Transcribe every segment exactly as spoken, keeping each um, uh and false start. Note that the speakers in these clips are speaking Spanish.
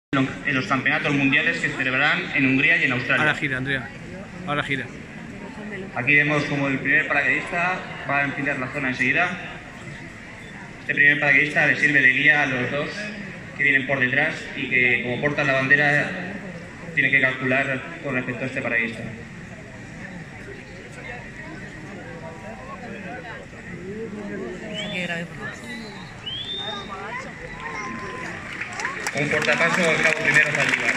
en los campeonatos mundiales que se celebrarán en Hungría y en Australia. Ahora gira, Andrea. Ahora gira. Aquí vemos como el primer paracaidista va a enfilar la zona enseguida. Este primer paracaidista le sirve de guía a los dos que vienen por detrás y que, como portan la bandera, tiene que calcular con respecto a este paracaidista. Un portapaso, el cabo primero Zaldívar.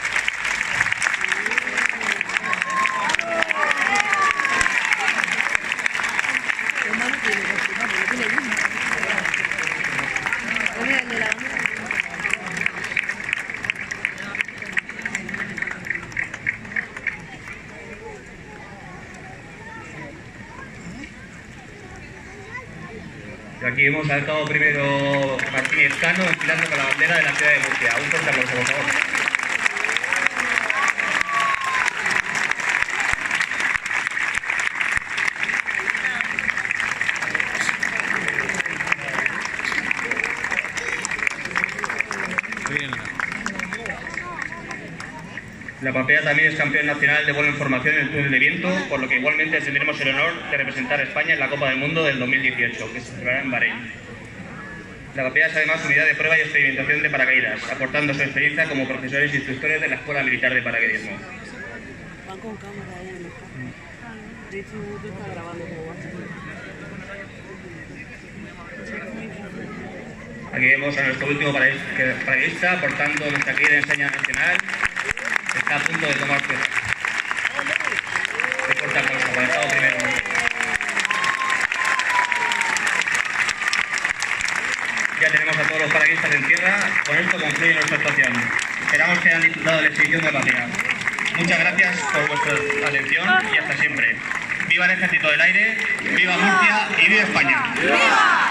Y aquí vemos al cabo primero Martínez Cano enfilando con la bandera de la ciudad de Murcia. Un fuerte aplauso, por favor. La Papea también es campeón nacional de vuelo en formación en el túnel de viento, por lo que igualmente tendremos el honor de representar a España en la Copa del Mundo del dos mil dieciocho, que se celebrará en Bahrein. La Papea es además unidad de prueba y experimentación de paracaídas, aportando su experiencia como profesores e instructores de la Escuela Militar de Paracaidismo. Van con cámara ahí en el campo. De hecho, tú estás grabando como Aquí vemos a nuestro último paracaidista portando nuestra querida enseña nacional. Está a punto de tomar fuerza. Se corta el bolso, para el cabo primero. Ya tenemos a todos los paracaidistas en tierra. Con esto concluye nuestra actuación. Esperamos que hayan disfrutado de la exhibición de Papea. Muchas gracias por vuestra atención y hasta siempre. ¡Viva el Ejército del Aire! ¡Viva Murcia! ¡Y viva España! ¡Viva!